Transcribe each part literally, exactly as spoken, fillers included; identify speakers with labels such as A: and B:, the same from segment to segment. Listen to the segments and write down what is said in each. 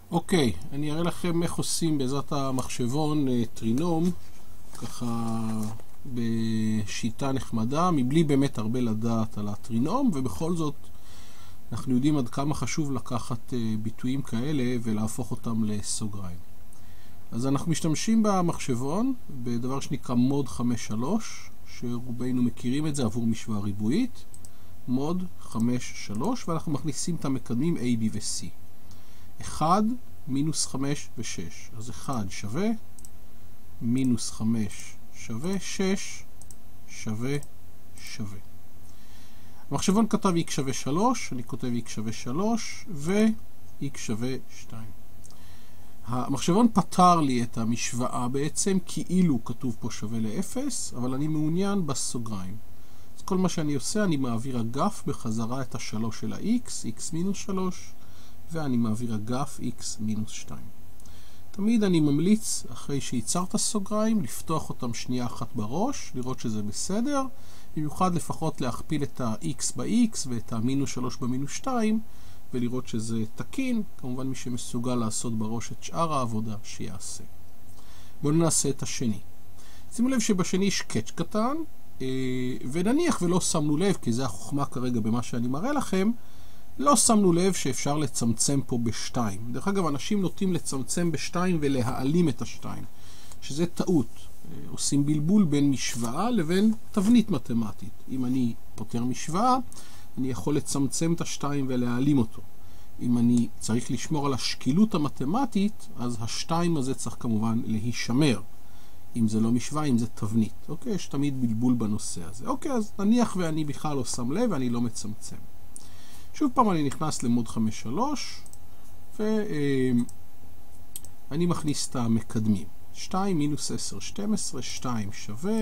A: אוקיי, אני אראה לכם איך עושים בעזרת המחשבון טרינום, ככה בשיטה נחמדה, מבלי באמת הרבה לדעת על הטרינום, ובכל זאת אנחנו יודעים עד כמה חשוב לקחת ביטויים כאלה ולהפוך אותם לסוגריים. אז אנחנו משתמשים במחשבון בדבר שנקרא מוד חמש שלוש, שרובנו מכירים את זה עבור משוואה ריבועית, מוד חמש שלוש, ואנחנו מכניסים את המקדמים A, B ו-C. אחד, מינוס חמש ו-שש. אז אחד שווה, מינוס חמש שווה, שש שווה, שווה. המחשבון כתב x שווה שלוש, אני כותב x שווה שלוש, ו-x שווה שתיים. המחשבון פתר לי את המשוואה בעצם, כאילו כתוב פה שווה ל-אפס, אבל אני מעוניין בסוגריים. אז כל מה שאני עושה, אני מעביר אגף בחזרה את השלוש של ה-x, x מינוס שלוש, ואני מעביר אגף x מינוס שתיים. תמיד אני ממליץ, אחרי שיצרת סוגריים, לפתוח אותם שנייה אחת בראש, לראות שזה בסדר, במיוחד לפחות להכפיל את ה-x ב-x ואת ה-מינוס שלוש במינוס שתיים, ולראות שזה תקין. כמובן מי שמסוגל לעשות בראש את שאר העבודה שיעשה. בואו נעשה את השני. שימו לב שבשני יש קאץ' קטן, ונניח ולא שמנו לב, כי זה החוכמה כרגע במה שאני מראה לכם, לא שמנו לב שאפשר לצמצם פה בשתיים. דרך אגב, אנשים נוטים לצמצם בשתיים ולהעלים את השתיים, שזה טעות. עושים בלבול בין משוואה לבין תבנית מתמטית. אם אני פותר משוואה, אני יכול לצמצם את השתיים ולהעלים אותו. אם אני צריך לשמור על השקילות המתמטית, אז השתיים הזה צריך כמובן להישמר. אם זה לא משוואה, אם זה תבנית. אוקיי? יש תמיד בלבול בנושא הזה. אוקיי, אז נניח ואני בכלל לא שם לב ואני לא מצמצם. שוב פעם אני נכנס למוד חמש שלוש, ואני מכניס את המקדמים. שתיים מינוס עשר, שתים עשרה, שתיים שווה,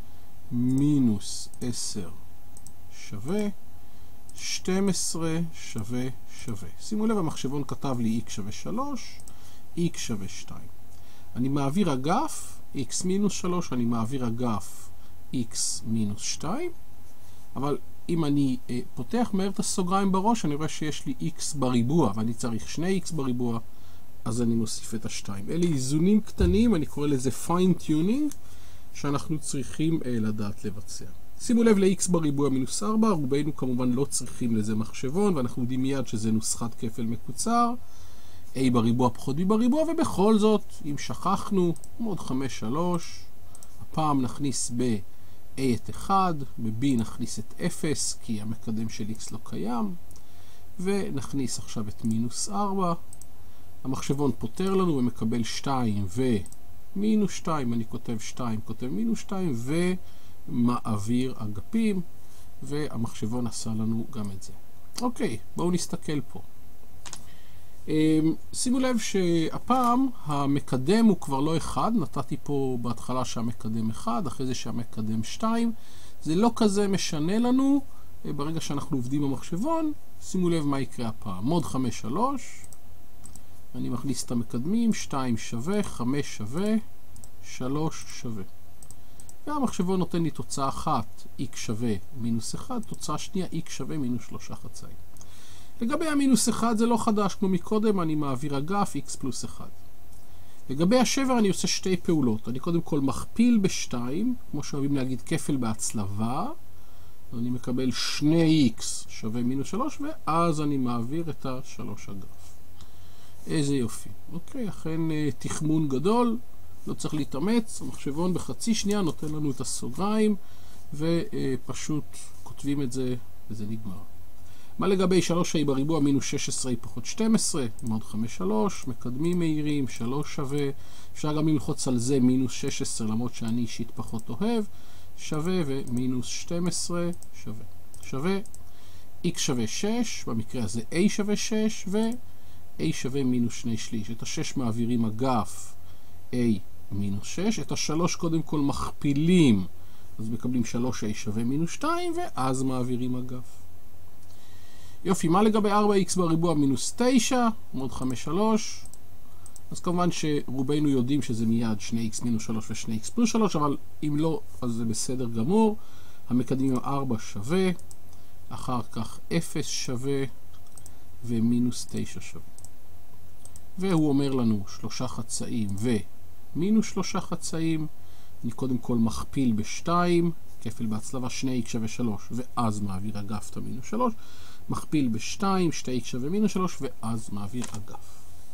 A: מינוס עשר שווה, שתים עשרה שווה שווה. שימו לב, המחשבון כתב לי x שווה שלוש, x שווה שתיים. אני מעביר אגף, x מינוס שלוש, אני מעביר אגף x מינוס שתיים, אבל אם אני אה, פותח מהר את הסוגריים בראש, אני רואה שיש לי x בריבוע, ואני צריך שני x בריבוע, אז אני מוסיף את השתיים. אלה איזונים קטנים, אני קורא לזה fine tuning, שאנחנו צריכים אה, לדעת לבצע. שימו לב ל-x בריבוע מינוס ארבע, רובנו כמובן לא צריכים לזה מחשבון, ואנחנו יודעים מיד שזה נוסחת כפל מקוצר, a בריבוע פחות b בריבוע, ובכל זאת, אם שכחנו, מוד חמש שלוש, הפעם נכניס ב a את אחד, ב-b נכניס את אפס, כי המקדם של x לא קיים, ונכניס עכשיו את מינוס ארבע. המחשבון פותר לנו ומקבל שתיים ומינוס שתיים, אני כותב שתיים, כותב מינוס שתיים, ומעביר אגפים, והמחשבון עשה לנו גם את זה. אוקיי, בואו נסתכל פה. שימו לב שהפעם המקדם הוא כבר לא אחד, נתתי פה בהתחלה שהמקדם אחד, אחרי זה שהמקדם שתיים, זה לא כזה משנה לנו ברגע שאנחנו עובדים במחשבון. שימו לב מה יקרה הפעם. מוד חמש שלוש, אני מכניס את המקדמים, שתיים שווה, חמש שווה, שלוש שווה. והמחשבון נותן לי תוצאה אחת, x שווה מינוס אחד, תוצאה שנייה, x שווה מינוס שלושה חצאים. לגבי המינוס אחד זה לא חדש כמו מקודם, אני מעביר אגף x פלוס אחד. לגבי השבר אני עושה שתי פעולות. אני קודם כל מכפיל בשתיים, כמו שאוהבים להגיד כפל בהצלבה, אני מקבל שני x שווה מינוס שלוש, ואז אני מעביר את השלוש אגף. איזה יופי. אוקיי, אכן תחמון גדול, לא צריך להתאמץ, המחשבון בחצי שנייה נותן לנו את הסוגריים, ופשוט כותבים את זה וזה נגמר. מה לגבי שלוש a בריבוע מינוס שש עשרה פחות שתים עשרה, מוד חמש שלוש, מקדמים מהירים, שלוש שווה, אפשר גם ללחוץ על זה מינוס שש עשרה, למרות שאני אישית פחות אוהב, שווה ומינוס שתים עשרה שווה. שווה, x שווה שש, במקרה הזה a שווה שש, ו-a שווה מינוס שני שליש. את ה-שש מעבירים אגף a מינוס שש, את ה-שלוש קודם כל מכפילים, אז מקבלים שלוש a שווה מינוס שתיים, ואז מעבירים אגף. יופי, מה לגבי ארבע x בריבוע מינוס תשע, מוד חמש שלוש? אז כמובן שרובנו יודעים שזה מיד שני x מינוס שלוש ו-שני x פלוס שלוש, אבל אם לא, אז זה בסדר גמור. המקדמים ארבע שווה, אחר כך אפס שווה, ומינוס תשע שווה. והוא אומר לנו שלושה חצאים ומינוס שלושה חצאים. אני קודם כל מכפיל בשתיים, כפל בהצלבה שני איקס שווה שלוש, ואז מעביר אגף את המינוס שלוש. מכפיל בשתיים, שתי איקס שווה מינוס שלוש, ואז מעביר אגף.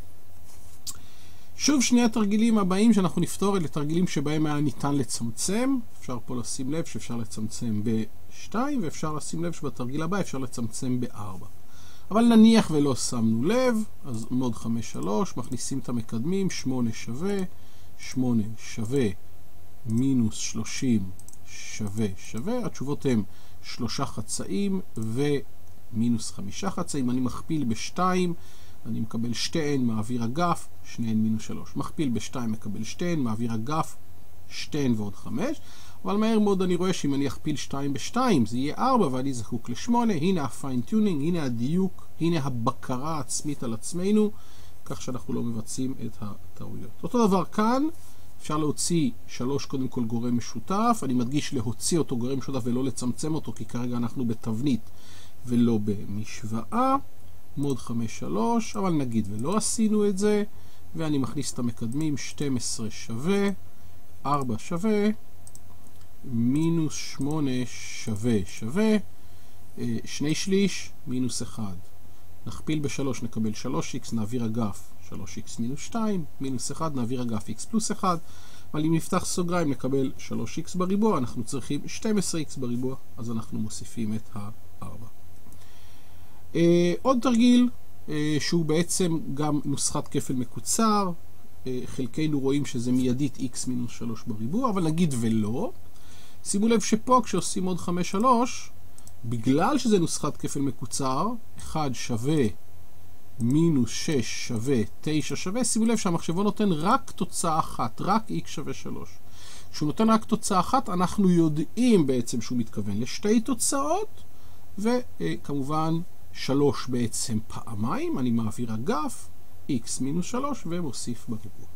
A: שוב שני התרגילים הבאים שאנחנו נפתור אלה תרגילים שבהם היה ניתן לצמצם. אפשר פה לשים לב שאפשר לצמצם ב-שתיים, ואפשר לשים לב שבתרגיל הבא אפשר לצמצם ב-ארבע. אבל נניח ולא שמנו לב, אז מוד חמש שלוש, מכניסים את המקדמים, שמונה שווה, שמונה שווה, מינוס שלושים שווה שווה. התשובות הן שלושה חצאים ומינוס חמישה חצאים. אני מכפיל ב-שתיים, אני מקבל שתיהן, מעביר אגף, שניהן מינוס שלוש. מכפיל ב-שתיים, מקבל שתיהן, מעביר אגף, שתיהן ועוד חמש. אבל מהר מאוד אני רואה שאם אני אכפיל שתיים ב-שתיים זה יהיה ארבע ואני זקוק ל-שמונה. הנה הפיינטיונינג, הנה הדיוק, הנה הבקרה העצמית על עצמנו, כך שאנחנו לא מבצעים את הטעויות. אותו דבר כאן, אפשר להוציא שלוש קודם כל גורם משותף. אני מדגיש להוציא אותו גורם משותף ולא לצמצם אותו, כי כרגע אנחנו בתבנית ולא במשוואה. מוד חמש שלוש, אבל נגיד ולא עשינו את זה, ואני מכניס את המקדמים, שתים עשרה שווה, ארבע שווה, מינוס שמונה שווה שווה, שני שליש, מינוס אחד. נכפיל ב-שלוש, נקבל שלוש איקס, נעביר אגף, שלוש איקס מינוס שתיים, מינוס אחד, נעביר אגף x פלוס אחד, אבל אם נפתח סוגריים נקבל שלוש איקס בריבוע, אנחנו צריכים שתים עשרה איקס בריבוע, אז אנחנו מוסיפים את ה-ארבע. Uh, עוד תרגיל uh, שהוא בעצם גם נוסחת כפל מקוצר. uh, חלקנו רואים שזה מיידית x מינוס שלוש בריבוע, אבל נגיד ולא. שימו לב שפה כשעושים עוד חמש שלוש, בגלל שזה נוסחת כפל מקוצר, אחד שווה מינוס שש שווה תשע שווה, שימו לב שהמחשבון נותן רק תוצאה אחת, רק x שווה שלוש. כשהוא נותן רק תוצאה אחת, אנחנו יודעים בעצם שהוא מתכוון לשתי תוצאות, וכמובן שלוש בעצם פעמיים. אני מעביר אגף, x מינוס שלוש, ומוסיף בריבוע.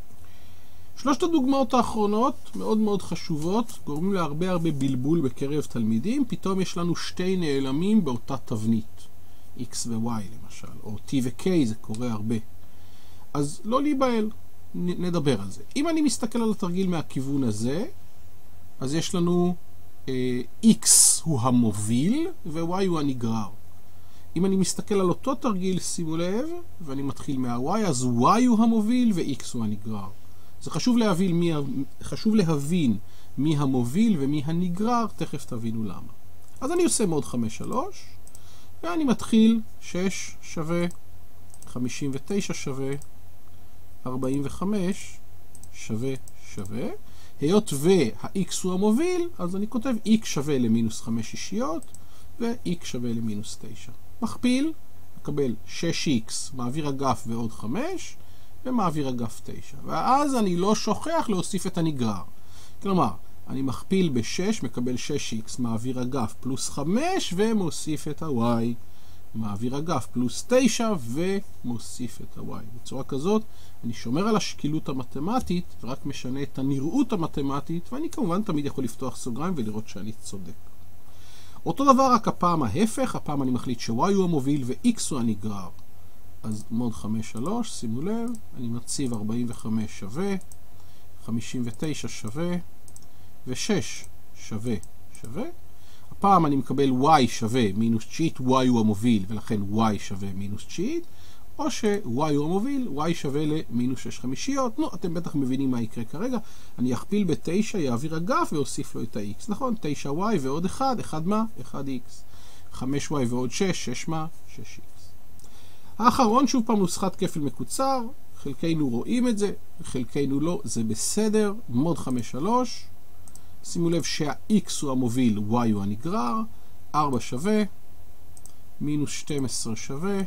A: שלושת הדוגמאות האחרונות מאוד מאוד חשובות, גורמים להרבה הרבה בלבול בקרב תלמידים. פתאום יש לנו שתי נעלמים באותה תבנית, x ו-y למשל, או t ו-k, זה קורה הרבה. אז לא להיבהל, נדבר על זה. אם אני מסתכל על התרגיל מהכיוון הזה, אז יש לנו אה, x הוא המוביל ו-y הוא הנגרר. אם אני מסתכל על אותו תרגיל, שימו לב, ואני מתחיל מה-y, אז y הוא המוביל ו-x הוא הנגרר. זה חשוב להבין מי, חשוב להבין מי המוביל ומי הנגרר, תכף תבינו למה. אז אני עושה מוד חמש שלוש, ואני מתחיל שש שווה, חמישים ותשע שווה, ארבעים וחמש שווה שווה. היות וה-x הוא המוביל, אז אני כותב x שווה למינוס חמש שישיות, ו-x שווה למינוס תשע. מכפיל, מקבל שש איקס, מעביר אגף ועוד חמש, ומעביר אגף תשע. ואז אני לא שוכח להוסיף את הנגרר. כלומר, אני מכפיל ב-שש, מקבל שש איקס, מעביר אגף פלוס חמש, ומוסיף את ה-y. מעביר אגף פלוס תשע, ומוסיף את ה-y. בצורה כזאת, אני שומר על השקילות המתמטית, ורק משנה את הנראות המתמטית, ואני כמובן תמיד יכול לפתוח סוגריים ולראות שאני צודק. אותו דבר, רק הפעם ההפך, הפעם אני מחליט ש-y הוא המוביל ו-x הוא הנגרר. אז מוד חמש שלוש, שימו לב, אני מציב ארבעים וחמש שווה, חמישים ותשע שווה, ו-שש שווה שווה. הפעם אני מקבל y שווה מינוס תשיעית, y הוא המוביל, ולכן y שווה מינוס תשיעית, או ש-y הוא המוביל, y שווה למינוס שש חמישיות. נו, אתם בטח מבינים מה יקרה כרגע. אני אכפיל ב-תשע, יעביר אגף ואוסיף לו את ה-x. נכון, תשע y ועוד אחד, אחד מה? אחד x. חמש y ועוד שש, שש מה? שש x. האחרון, שוב פעם נוסחת כפל מקוצר, חלקנו רואים את זה, חלקנו לא, זה בסדר. מוד חמש שלוש, שימו לב שה-x הוא המוביל, y הוא הנגרר, ארבע שווה, מינוס שתים עשרה שווה,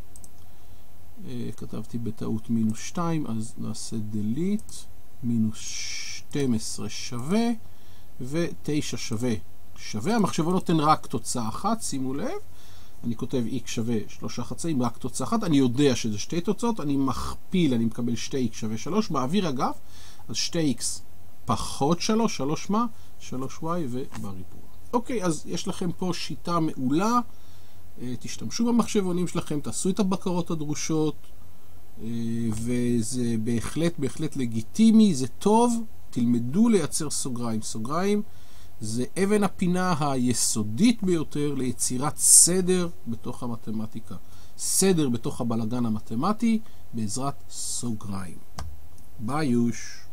A: כתבתי בטעות מינוס שתיים, אז נעשה delete, מינוס שתים עשרה שווה, ו-תשע שווה שווה. המחשבון נותן רק תוצאה אחת, שימו לב, אני כותב x שווה שלושה חצאים, רק תוצאה אחת, אני יודע שזה שתי תוצאות, אני מכפיל, אני מקבל שתי x שווה שלוש, מעביר אגף, אז שתי x פחות שלוש, שלוש מה? שלוש y ובריבוע. אוקיי, אז יש לכם פה שיטה מעולה, תשתמשו במחשבונים שלכם, תעשו את הבקרות הדרושות, וזה בהחלט בהחלט לגיטימי, זה טוב, תלמדו לייצר סוגריים. סוגריים זה אבן הפינה היסודית ביותר ליצירת סדר בתוך המתמטיקה. סדר בתוך הבלגן המתמטי בעזרת סוגריים. ביי יוש.